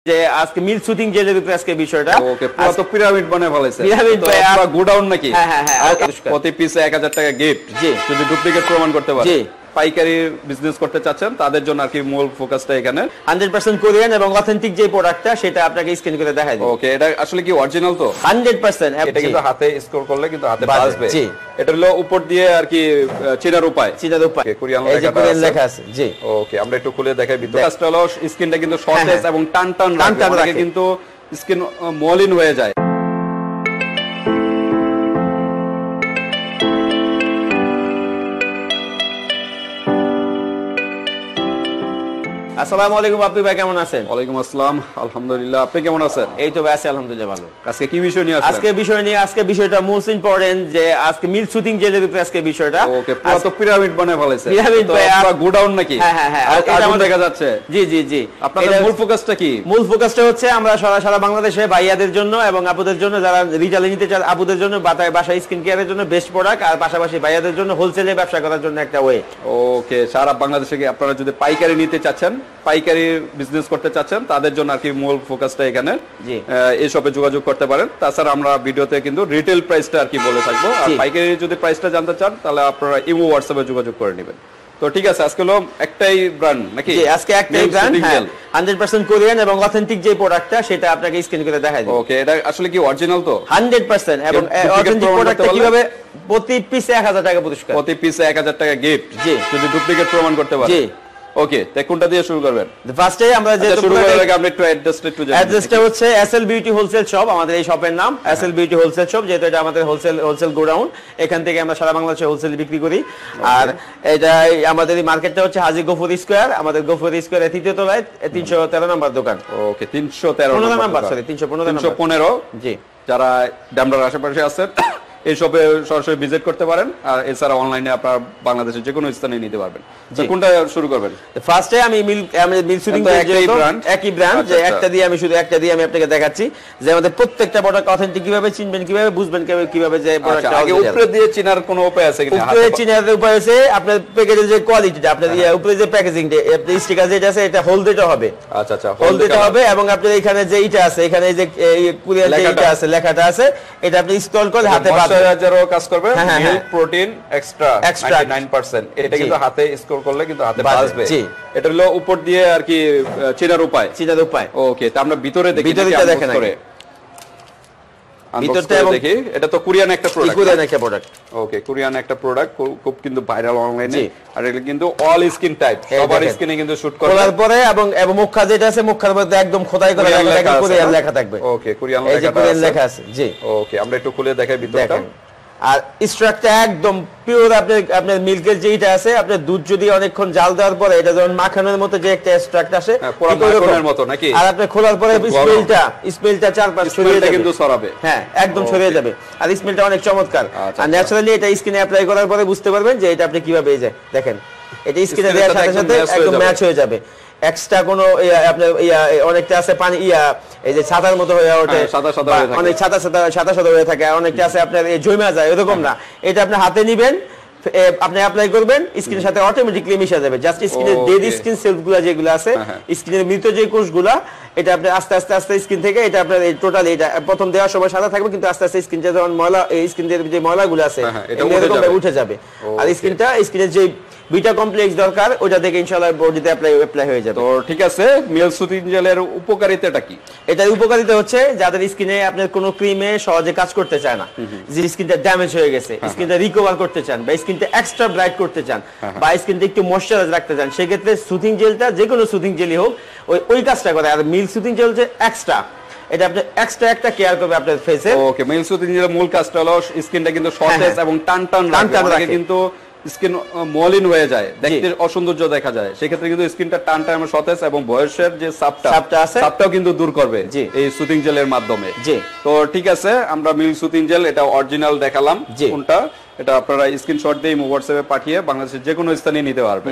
যে আজকে মিল শুটিং জেলের উপরে আজকে বিষয়টা ওকে পুরো তো পিরামিড বানায় ফেলাইছে পিরামিড তো গোডাউন নাকি হ্যাঁ প্রতি পিসে 1000 টাকা গিফট জি যদি ডুপ্লিকেট প্রমাণ করতে পারে জি পাইকারি বিজনেস করতে চাচ্ছেন তাদের জন্য আর কি মূল ফোকাসটা এখানে 100% কোরিয়ান এবং অথেন্টিক যে প্রোডাক্টটা সেটা আপনাকে স্ক্যান করে দেখাই দেব ওকে এটা আসলে কি অরিজিনাল তো 100% এটা কিন্তু হাতে স্ক্রল করলে কিন্তু হাতে বাজবে জি এটা হলো উপর দিয়ে আর কি চেনার উপায় কোরিয়ান লেখা আছে জি ওকে আমরা একটু খুলে দেখাই ভিতরটা হলো স্কিনটা কিন্তু সতেজ এবং টান রাখে কিন্তু স্কিন মলিন হয়ে যায় আসসালামু আলাইকুম আপনি ভাই কেমন আছেন? ওয়ালাইকুম আসসালাম আলহামদুলিল্লাহ আপনি কেমন আছেন? এই তো ভাই আছি আলহামদুলিল্লাহ ভালো। আজকে কি বিষয় নিয়ে আসছেন? আজকে বিষয়টা মোস্ট ইম্পর্টেন্ট যে আজকে মিল শুটিং জেলের উপরে আজকে বিষয়টা ওকে পুরো তো পিরামিড বানায় ফেলাইছে পিরামিড তো পুরো গোডাউন নাকি হ্যাঁ এটা আমাদের দেখা যাচ্ছে জি আপনাদের মূল ফোকাসটা কি? মূল ফোকাসটা হচ্ছে আমরা সারা বাংলাদেশে ভাইয়াদের জন্য এবং আপুদের জন্য যারা রিটেইলে নিতে চান আপুদের জন্য বাসায় স্কিন কেয়ারের জন্য বেস্ট প্রোডাক্ট আর পাশাপাশি ভাইয়াদের জন্য হোলসেলে ব্যবসা করার জন্য একটা ওয়ে ওকে সারা বাংলাদেশে কি আপনারা যদি পাইকারি নিতে চাচ্ছেন পাইকারি বিজনেস করতে চাচ্ছেন তাদের জন্য আর কি মূল ফোকাসটা এখানে এই শপে যোগাযোগ করতে পারেন তাছাড়া আমরা ভিডিওতে কিন্তু রিটেল প্রাইসটা আর কি বলে থাকবো আর পাইকারি যদি প্রাইসটা জানতে চান তাহলে আপনারা ইমো হোয়াটসঅ্যাপে যোগাযোগ করে নেবেন তো ঠিক আছে আজকে হলো একটাই ব্র্যান্ড নাকি জি আজকে একটাই ব্র্যান্ড 100% কোরিয়ান এবং অথেন্টিক যে প্রোডাক্টটা সেটা আপনাকে স্ক্যান করে দেখাই দেব ওকে এটা আসলে কি অরিজিনাল তো 100% এবং অথেন্টিক প্রোডাক্টটা কিভাবে প্রতি পিসে 1000 টাকা পুরস্কার প্রতি পিসে 1000 টাকা গিফট জি যদি ডুপ্লিকেট প্রমাণ করতে পারে জি ওকে তাই কোনটা দিয়ে শুরু করবেন? ফার্স্টে আমরা যে শুরু করার আগে আমরা একটু অ্যাড্রেসটা হচ্ছে এসএল বিউটি হোলসেল শপ আমাদের এই শপের নাম এসএল বিউটি হোলসেল শপ যেটা এটা আমাদের হোলসেল গোডাউন এখান থেকে আমরা সারা বাংলাদেশে হোলসেল বিক্রি করি আর এটা আমাদের এই মার্কেটটা হচ্ছে হাজী গফুর স্কয়ার আমাদের গফুর স্কয়ারের তৃতীয় তলায় 313 নম্বর দোকান ওকে 313 নম্বর সরি 315 জি যারা ডামরার আশেপাশে আছেন এই শপে সরাসরি ভিজিট করতে পারেন আর এছাড়া অনলাইনে আপনারা বাংলাদেশের যে কোনো স্থানে নিতে পারবেন তো কোনটা শুরু করবেন? ফার্স্টে আমি মিল শুটিং একই ব্র্যান্ড যে একটা দিয়ে আমি আপনাকে দেখাচ্ছি যে আমাদের প্রত্যেকটা প্রোডাক্ট অথেন্টিক কিভাবে চিনবেন কিভাবে বুঝবেন কিভাবে যে প্রোডাক্টটা আগে উপরে দিয়ে চিনার কোনো উপায় আছে কিনা? উপরে চিনার উপায় আছে আপনার প্যাকেজের যে কোয়ালিটিটা আপনার উপরে যে প্যাকেজিংটা আপনি স্টিকার যেটা আছে এটা হোল দিতে হবে আচ্ছা হোল দিতে হবে এবং আপনার এখানে যে এটা আছে এখানে যে কুরিয়ার যে এটা আছে লেখাটা আছে এটা আপনি ইনস্টল করে হাতে কাজ করবে মিল্ক প্রোটিন এক্সট্রা 99% এটা কিন্তু হাতে স্ক্রল করলে কিন্তু হাতে বাজবে এটা হলো উপর দিয়ে আর কি চেনার উপায় ওকে তো আমরা ভিতরে দেখি ভিতরটা দেখেন ভিতরটা দেখি এটা তো কোরিয়ান একটা প্রোডাক্ট ওকে কোরিয়ান একটা প্রোডাক্ট খুব কিন্তু ভাইরাল অনলাইনে আর এটা কিন্তু অল স্কিন টাইপ সবার স্কিনে কিন্তু শুট করে খোলার পরে এবং মুখা যেটা আছে মুখার মধ্যে একদম খোদাই করা কোরিয়ান লেখা থাকবে ওকে কোরিয়ান লেখা আছে জি ওকে আমরা একটু খুলে দেখাই ভিতরটা আর স্ট্রাকচার একদম পিওর আপনার মিল্কের যেটা আছে আপনার দুধ যদি অনেকক্ষণ জাল দেওয়ার পরে এটা যখন মাখনের মতো যে একটা স্ট্রাকচার আসে পুরো মাখনের মতো নাকি আর আপনি খোলার পরে স্মেলটা চারপাশে ছড়িয়ে যাবে কিন্তু ছড়াবে হ্যাঁ একদম ছড়িয়ে যাবে আর স্মেলটা অনেক চমৎকার আর ন্যাচারালি এটা স্কিনে অ্যাপ্লাই করার পরে বুঝতে পারবেন যে এটা আপনি কিভাবে এই যে দেখেন এটা স্কিনে দেওয়ার সাথে সাথে একদম ম্যাচ হয়ে যাবে এক্সট্রা কোনো আপনার অনেকটা আছে পানি এই যে ছাতার মতো হয়ে ওঠে অনেক ছাতা হয়ে থাকে অনেকটা আছে আপনার জমা যায় এরকম না এটা আপনি হাতে নিবেন আপনি অ্যাপ্লাই করবেন স্কিনের সাথে অটোমেটিক্যালি মিশে যাবে জাস্ট স্কিনের ডেড স্কিন সেলগুলো যেগুলো আছে স্কিনের মৃত যে কোষগুলো এটা আপনি আস্তে আস্তে স্কিন থেকে এটা আপনার টোটালি এটা প্রথম দেওয়ার সময় সাদা থাকবে কিন্তু আস্তে আস্তে স্কিন যখন ময়লা এই স্কিনের যে ময়লাগুলো আছে এরকম উঠে যাবে আর স্কিনের যে বিটা কমপ্লেক্স দরকার ওটা থেকে ইনশাআল্লাহ বডিতে অ্যাপ্লাই হয়ে যাবে তো ঠিক আছে মিল শুটিং জেলের উপকারিতাটা কি? এটার উপকারিতা হচ্ছে যাদের স্কিনে আপনার কোনো ক্রিমে সহজে কাজ করতে চায় না যে স্কিনটা ড্যামেজ হয়ে গেছে স্কিনটা রিকভার করতে চান বা স্কিনটা এক্সট্রা ব্রাইট করতে চান বা স্কিনটা একটু ময়শ্চারাইজ রাখতে চান সেক্ষেত্রে শুটিং জেলটা যে কোনো শুটিং জেলই হোক ওই কাজটা করে আর মিল শুটিং জেল হচ্ছে এক্সট্রা এটা আপনি এক্সট্রা একটা কেয়ার করবে আপনার ফেসে ওকে মিল শুটিং জেলের মূল কাজটা হলো স্কিনটা কিন্তু সতেজ এবং টান রাখে কিন্তু স্কিন মলিন হয়ে যায় দেখতে অসৌন্দর্য দেখা যায় সেই ক্ষেত্রে কিন্তু স্কিনটা টান সতেজ এবং বয়সের যে সাপটা আছে সাপটাও কিন্তু দূর করবে এই শুটিং জেলের মাধ্যমে তো ঠিক আছে আমরা মিল শুটিং জেল এটা অরিজিনাল দেখালাম কোনটা এটা আপনারা স্ক্রিনশট দিয়ে হোয়াটসঅ্যাপে পাঠিয়ে বাংলাদেশের যে কোনো স্থানে নিতে পারবেন তো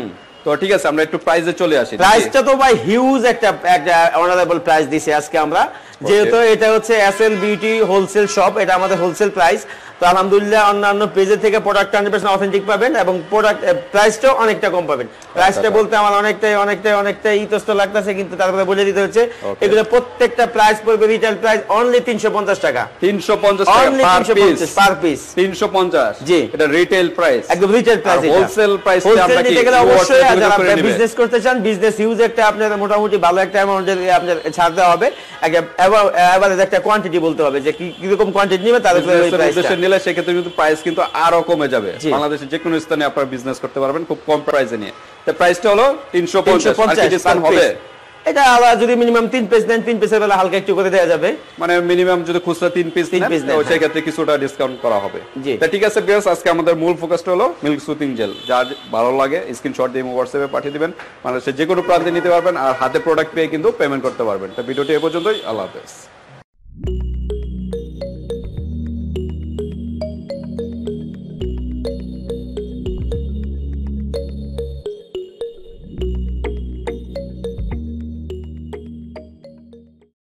তো ঠিক আছে, আমরা একটু প্রাইসে চলে আসি। প্রাইসটা তো ভাই হিউজ একটা অনারেবল প্রাইস দিছি আজকে আমরা, যেহেতু এটা হচ্ছে এসএল বিউটি হোলসেল শপ, এটা আমাদের হোলসেল প্রাইস। তো আলহামদুলিল্লাহ অন্যান্য পেজে থেকে প্রোডাক্ট 100% অথেন্টিক পাবেন এবং প্রোডাক্ট প্রাইসটাও অনেকটা কম পাবেন। প্রাইসটা বলতে আমার অনেকটাই ইতস্ত লাগতেছে, কিন্তু তারপরে বলে দিতে হচ্ছে এগুলো প্রত্যেকটা প্রাইস পড়বে রিটেল প্রাইস অনলি 350 টাকা। 350 টাকা পার পিস 350। জি, এটা রিটেল প্রাইস, একদম রিটেল প্রাইস। এটা হোলসেল প্রাইস আমরা কি অবশ্যই যারা বিজনেস করতে চান, বিজনেস হিউজ একটা আপনাদের মোটামুটি ভালো একটা অ্যামাউন্টের আপনাদের ছাড় দেওয়া হবে। এভারেজ একটা কোয়ান্টিটি বলতে হবে যে কি রকম কোয়ান্টিটি নেবে, তার উপরে ওই প্রাইসটা নিলে সেক্ষেত্রে কিন্তু প্রাইস কিন্তু আরো কমে যাবে। বাংলাদেশের যে কোনো স্থানে আপনারা বিজনেস করতে পারবেন খুব কম প্রাইসে নিয়ে। তো প্রাইসটা হলো 350। আর কি ডিসকাউন্ট হবে? এটা আবার যদি মিনিমাম 3 পিস নেন, 3 পিসের বেলা হালকা একটু করে দেওয়া যাবে। মানে মিনিমাম যদি খুচরা 3 পিস নেন, তো সেই ক্ষেত্রে কিছুটা ডিসকাউন্ট করা হবে। তা ঠিক আছে ভিউয়ার্স, আজকে আমাদের মূল ফোকাসটা হলো মিল্ক সুথিং জেল। যার ভালো লাগে স্ক্রিনশট দিয়ে হোয়াটসঅ্যাপে পাঠিয়ে দিবেন, বাংলাদেশের যে কোনো প্রান্তে নিতে পারবেন, আর হাতে প্রোডাক্ট পেয়ে কিন্তু পেমেন্ট করতে পারবেন। তো ভিডিওটি এ পর্যন্তই, আল্লাহ হাফেজ।